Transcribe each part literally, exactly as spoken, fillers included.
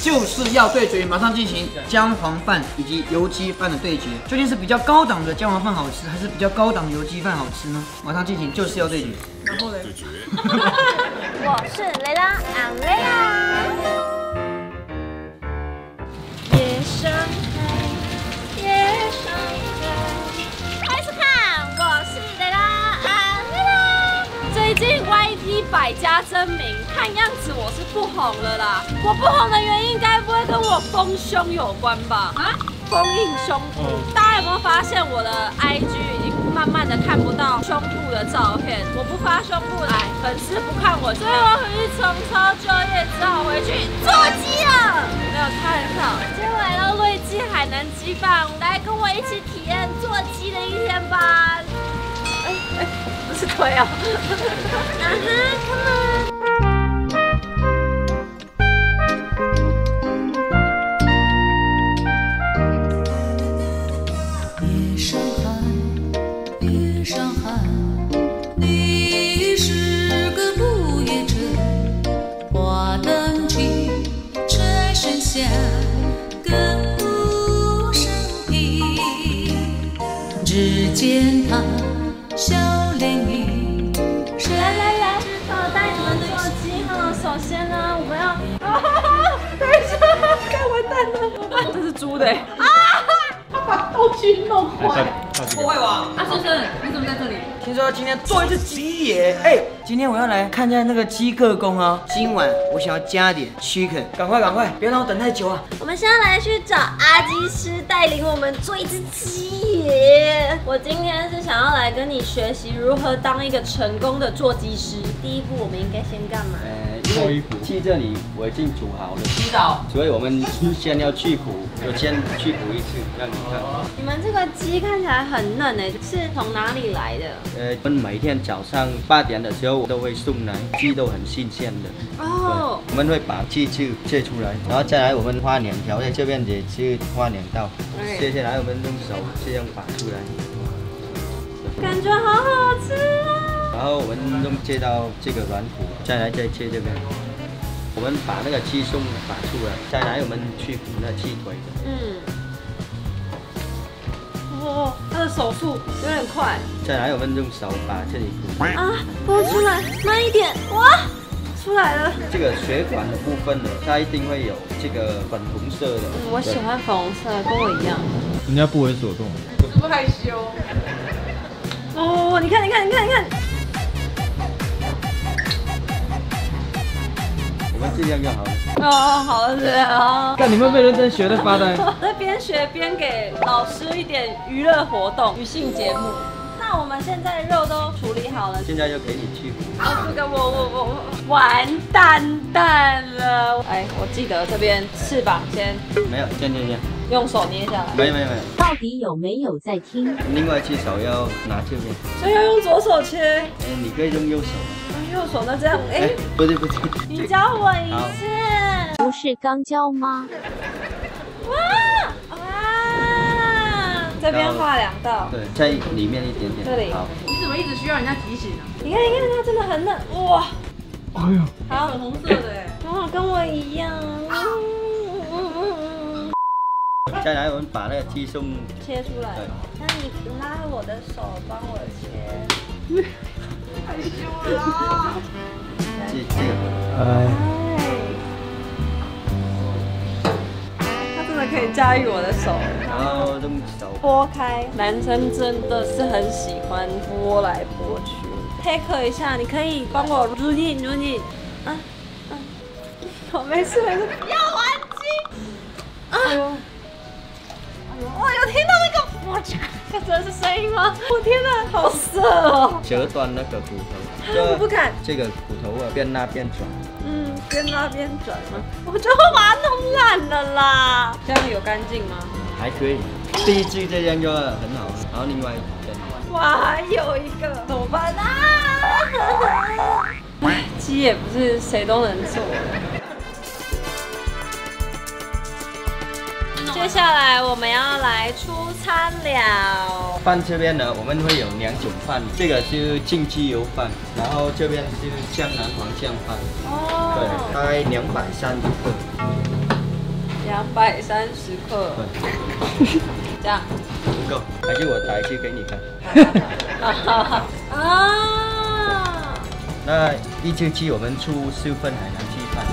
就是要对决，马上进行姜黄饭以及油鸡饭的对决。究竟是比较高档的姜黄饭好吃，还是比较高档的油鸡饭好吃呢？马上进行就是要对决。然后嘞， 我是雷拉安雷拉。夜上海，夜上海，开始看，我是雷拉安雷拉。最近 Y T 百家争鸣，看样子我是不红了啦。我不红的原因，该不会跟我丰胸有关吧？啊？丰硬胸部，大家有没有发现我的 I G 已经慢慢的看不到胸部的照片？我不发胸部，哎，粉丝不看我，所以我回去重操旧业，只好回去做鸡了。没有开玩笑，今天来到瑞记海南鸡饭，来跟我一起体验做鸡的一天吧。哎哎，不是腿哦。啊哈 ，come on。 只见他笑脸迎， 来来来，让我带你们做鸡哈。首先呢，我们要，啊，等一下，该完蛋了，怎么办？这是猪的啊！他把道具弄坏， 破坏王。 啊，先生，你怎么在这里？ 听说今天做一只鸡耶！哎，今天我要来看一下那个鸡克工哦。今晚我想要加点 chicken， 赶快赶快，别让我等太久啊！ 我们现在来去找阿鸡师带领我们做一只鸡耶。我今天是想要来跟你学习如何当一个成功的做鸡师。第一步，我们应该先干嘛？ 呃，因为鸡这里我已经煮好了， 洗澡， 所以我们先要去骨，就先去骨一次，让你看。 你们这个鸡看起来很嫩诶，是从哪里来的？ 呃，我们每天早上八点的时候都会送来，鸡都很新鲜的。哦。我们会把鸡翅切出来，然后再来我们花两条，在这边也是花两道，接下来我们用手这样拔出来。 感觉好好吃啊！ 然后我们用切到这个软骨，再来再切这边。我们把那个鸡胸拔出来，再来我们去骨那鸡腿。嗯。 哦，他的手速有点快。 再来，我们用手把这里鼓啊，拨出来，慢一点，哇，出来了。 这个血管的部分呢，它一定会有这个粉红色的。 嗯，我喜欢粉红色，跟我一样。 人家不为所动， 是不是害羞？ 哦，你看，你看，你看，你看。 我们这样就好了。 哦，好了，是啊。 看你们被认真学的发呆。 在边学边给老师一点娱乐活动、娱性节目。那我们现在肉都处理好了， 现在就给你去骨。 好，这个我我我我完蛋蛋了。哎，我记得这边翅膀先没有，这样这样。 用手捏下来。 没有没有没有。 到底有没有在听？ 另外一只手要拿这边。 所以要用左手切。 哎，你可以用右手。 右手那这样，哎， 不对不对。 你教我一次。 不是刚教吗？ 哇哇！这边画两道。 对，在里面一点点。 这里。 好。 你怎么一直需要人家提醒啊？ 你看你看它真的很嫩，哇！ 哎呦， 好， 粉红色的哎。 哇，跟我一样。 再来，我们把那个鸡胸切出来。那你拉我的手，帮我切。 害羞了。 这这个。 哎。 他真的可以驾驭我的手。 然后用手拨开。男生真的是很喜欢拨来拨去。take 一下，你可以帮我撸你撸你。啊啊！我没事没事。要玩鸡。哎呦。哇，有听到那个，我去，这真的是声音吗？我天哪，好色哦！ 折断那个骨头， 我不敢。 这个骨头啊，边拉边转。 嗯，边拉边转吗？我就会把它弄烂了啦。这样有干净吗？ 还可以，第一只这样就很好，然后另外一边。 哇，还有一个，怎么办啊？鸡也不是谁都能做的。接下来我们要来出餐了。 饭这边呢，我们会有两种饭，这个是净鸡油饭，然后这边是江南黄酱饭。哦。对，大概两百三十克。 百三十克，这样不够，还是我打一次给你看。 啊！ 那一星期我们出四份海南鸡饭，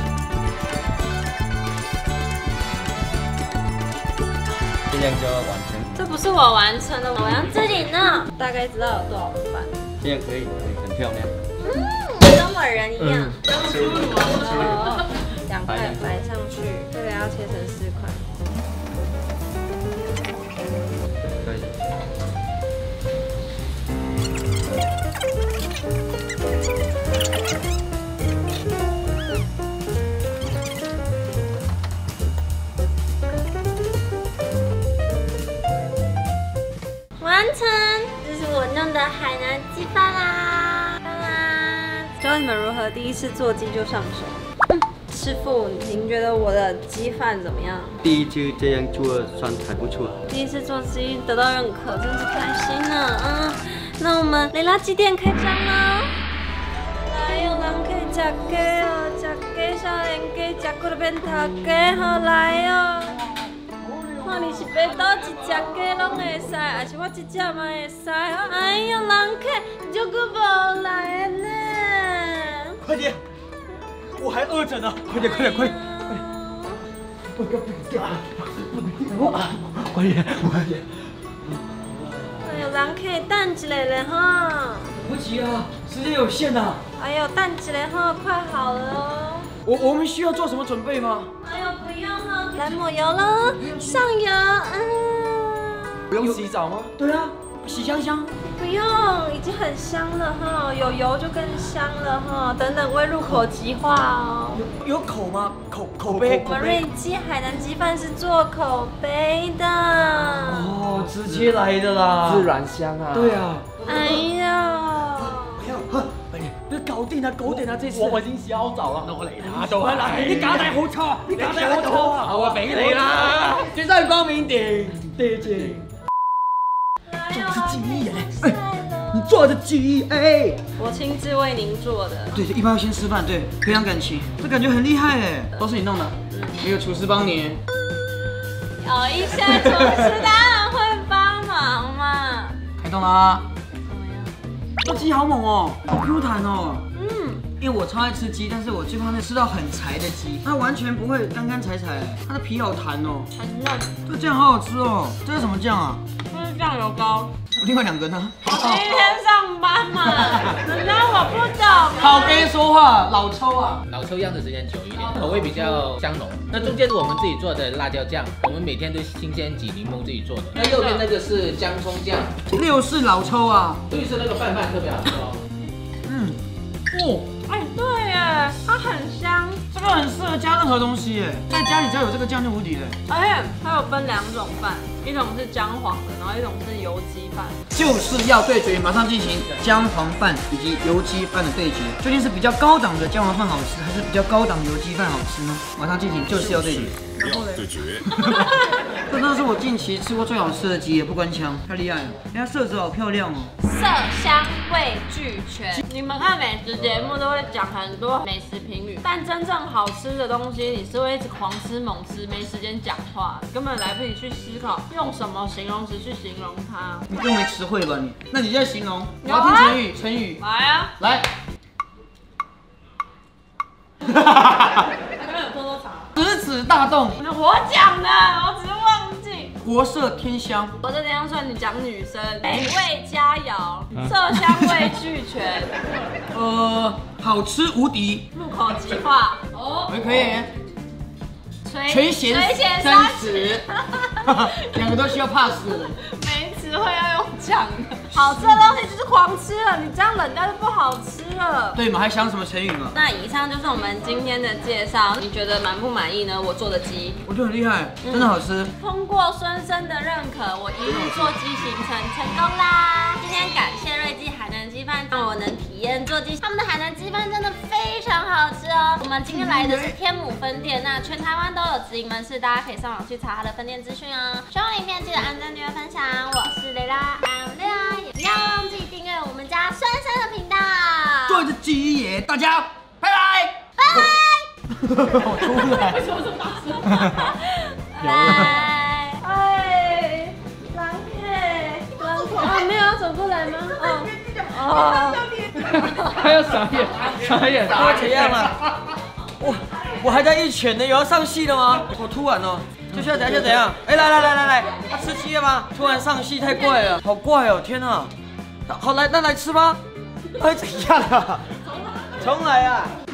这样就要完成。 这不是我完成的，我要自己弄。大概知道有多少份， 这样可以，很漂亮。 嗯，跟我人一样。 嗯两块摆上去，这个要切成四块。 可以。 完成，这是我弄的海南鸡饭啦！当然，教你们如何第一次做鸡就上手。嗯、师傅，您觉得我的鸡饭怎么样？ 第一次这样做算还不错。 第一次做鸡得到认可，真是开心呢。嗯，那我们雷拉鸡店开张啦！来，有人可以吃鸡哦，吃鸡少年鸡，吃过了变头鸡，好来哦。看你是买倒一只鸡拢会使，还是我一只嘛会使？哎呦，人客就个无来呢！ 快点，我还饿着呢！快点，快点，快点！不不不，快点，快点！ 哎呦，人客等一下嘞哈！ 不急啊，时间有限呐。 哎呦，等一下哈，快好了哦。 我我们需要做什么准备吗？ 哎呦，不用了，来抹油喽，上油，嗯。 不用洗澡吗？对啊，洗香香。 不用，已经很香了哈，有油就更香了哈。等等会入口即化哦。 有有口吗？口口碑。 我们瑞记海南鸡饭是做口碑的。 哦，直接来的啦， 自然香啊。 对啊。 哎呀。 你搞掂啊，搞掂啊！這次我已經洗好澡啦，我嚟啦，都係嗱，你假底好錯，你假底好錯啊！ 我俾你啦， 轉身光明點，謝謝。做的是雞耶！哎，你做的雞哎！ 我親自為您做的。 對，一般要先吃飯，對，培養感情，這感覺很厲害哎，都是你弄的，沒有廚師幫你。 有一些廚師當然會幫忙嘛。 開動啦！這雞好猛哦，好 Q 彈哦。 嗯， 因為我超愛吃雞，但是我最怕那吃到很柴的雞，它完全不會乾乾柴柴，它的皮好彈哦， 很嫩。 這醬好好吃哦，這是什麼醬啊？ 這是醬油膏。 另外兩個呢？ 我第一天上班嘛，人家我不懂。 好跟說話，老抽啊， 老抽釀的時間久一點，口味比較香濃。那中間是我們自己做的辣椒醬，我們每天都新鮮擠檸檬自己做的。那右邊那個是薑蔥醬， 六式老抽啊， 綠色那個拌飯特別好吃哦。 嗯，哦， 哎，對耶，它很香， 這個很適合加任何東西耶，在家裡只要有這個醬就無敵了。 而且它有分兩種飯，一種是薑黃的，然後一種是油雞飯。 就是要對決，馬上進行薑黃飯以及油雞飯的對決，究竟是比較高檔的薑黃飯好吃，還是比較高檔的油雞飯好吃呢？馬上進行，就是要對決。 要對決。 這真的是我近期吃過最好吃的雞，也不官腔，太厲害了！人家色澤好漂亮哦， 色香味俱全。你們看美食節目都會講很多美食評語，但真正好吃的東西，你是會一直狂吃猛吃，沒時間講話，根本來不及去思考用什麼形容詞去形容它。 你又沒詞彙吧你？那你現在形容，我有啊要聽成語，成語。 來啊， 來。 剛剛有偷偷查。 食指大動。 我講的，我只是忘記。 國色天香。 我這樣算你講女生，美味佳肴，色香味俱全， 呃，好吃無敵。 入口即化。哦， 可以。垂涎三尺，兩個都需要 pass。 沒詞彙要用講的。好吃的東西就是狂吃了，你這樣冷掉就不好吃了。 對嘛？還想什麼成語嘛？ 那以上就是我們今天的介紹，你覺得滿不滿意呢？我做的雞， 我覺得很厲害，真的好吃。 通過孫生的認可，我一路做雞行程成功啦！今天感謝瑞記海南雞飯，讓我能體驗做雞。他們的海南雞飯真的非常好吃哦。我們今天來的是天母分店，那全台灣都有直營門市，大家可以上網去查它的分店資訊哦。喜歡影片記得按讚、訂閱、分享。我是雷拉，安雷拉，也不要忘記訂閱我們家孫生的頻道。 做隻雞爺，大家拜拜， 拜拜。 我出來。 為什麼這麼大聲？ 啊！ 他要傻眼，傻眼， 他会怎样啊？我我还在一拳呢，有要上戏了吗？好突然哦！就现在等下就怎样？哎，来来来来来，他吃鸡了吗？突然上戏太怪了，好怪哦！天哪！好来，那来吃吧。哎，怎样啊？重来啊！